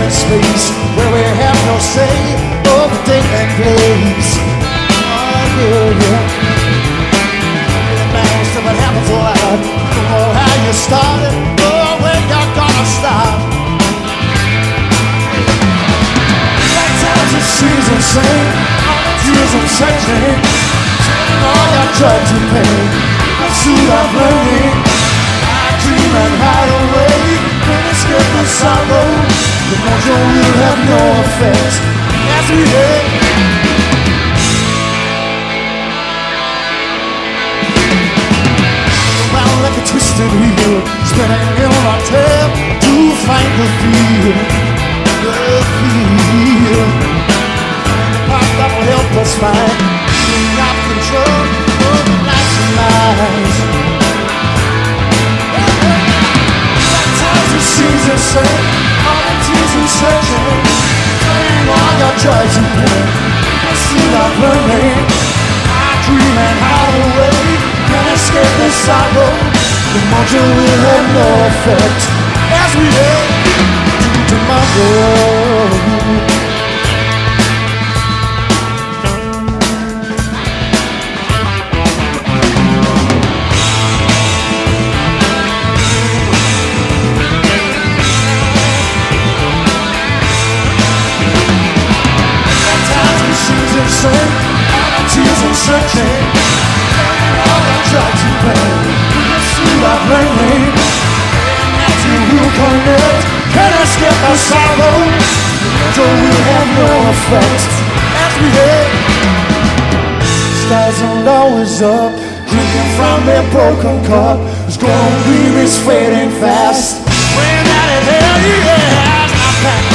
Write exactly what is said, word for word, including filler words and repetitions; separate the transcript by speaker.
Speaker 1: time and space where we have no say over day and place. Oh yeah, yeah. Man, stuff that happens a lot. Don't know how you started or when you're gonna stop. Like times and seasons sing, all the tears I'm changing, turning all your joy to pain. Pursuit of learning, I dream and hide away. Can't escape the sorrow. The mojo will have no effect as we head. Around like a twisted wheel, spinning in our tail to find the feel, the feel. The part that will help us find, being out of control of the nights and lies. Seasons say, all the tears and searching, turning all your joys and pain. Pursuit of learning, I dream and hide away. Can't escape the sorrow. The mojo will have no effect as we head to tomorrow. All the tears I'm searching, all the drugs and pain. Pursuit of learning, and that you will connect. Can't escape the sorrow. The mojo will have no effect as we head. Stars aren't always up, drinking from their broken cup. It's gonna be this fading fast. Praying that it hell, yeah, I pack.